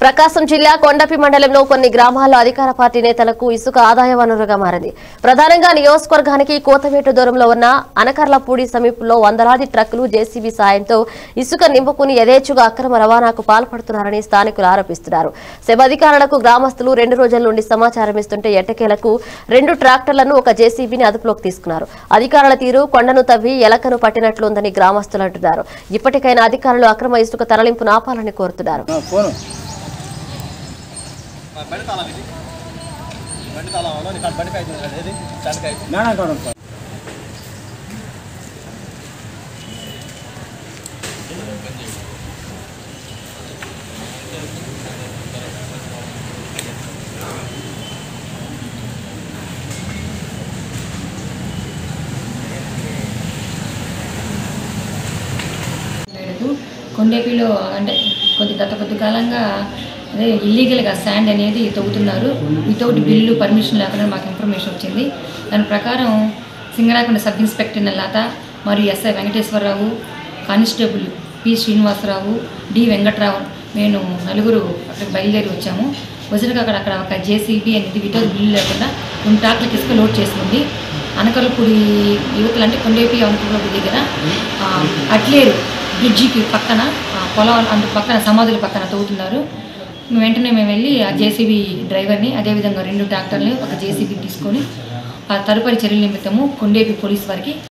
ప్రకాశం జిల్లా కొండపి మండలంలో కొన్ని గ్రామాల్లో అధికార పార్టీ నేతలకు ఇసుక ఆదాయ వనరుగా మారింది. ప్రధానంగా నియోజకవర్గానికి కోతవేటు దూరంలో ఉన్న అనకర్లపూడి సమీపంలో వందలాది ట్రక్కులు జేసీబీ సాయంతో ఇసుక నింపుకుని యథేచ్ఛగా అక్రమ రవాణాకు పాల్పడుతున్నారని స్థానికులు ఆరోపిస్తున్నారు. సెబ్ అధికారులకు గ్రామస్తులు 2 రోజుల నుండి సమాచారం ఇస్తుంటే ఎట్టకేలకు 2 ట్రాక్టర్లను ఒక జేసీబీని అదుపులోకి తీసుకున్నారు. అధికారుల తీరు కొండను తవ్వి ఎలకను పట్టినట్లుందని గ్రామస్తులు అంటున్నారు. ఇప్పటికైనా అధికారులు అక్రమ ఇసుక తరలింపును ఆపాలని కోరుతున్నారు. కొండేపిలో అంటే గత కొద్ది కాలంగా అదే ఇల్లీగల్గా శాండ్ అనేది తవ్వుతున్నారు. వితౌట్ బిల్లు పర్మిషన్ లేకుండా మాకు ఇన్ఫర్మేషన్ వచ్చింది. దాని ప్రకారం సింగరాకొండ సబ్ ఇన్స్పెక్టర్ లత మరియు SI Venkateswararao, constable P Srinivasarao, D Venkatrao మేము నలుగురు అక్కడికి బయలుదేరి వచ్చాము. వచ్చినాక అక్కడ ఒక జేసీబీ అనేది వితౌట్ బిల్లు లేకుండా 2 ట్రాక్టర్లకు ఇసుక లోడ్ చేసుకుంది. అనకర్లపూడి యువతలు అంటే కొండేపి అనకర్లపూడి దగ్గర అట్లేరు బ్రిడ్జికి పక్కన పొలం అందు పక్కన సమాధుల పక్కన తవ్వుతున్నారు. వెంటనే మేము వెళ్ళి ఆ జేసీబీ డ్రైవర్ని అదేవిధంగా 2 ట్రాక్టర్ని ఒక జేసీబీ తీసుకొని ఆ తదుపరి చర్యల నిమిత్తము కొండేపి పోలీస్ వారికి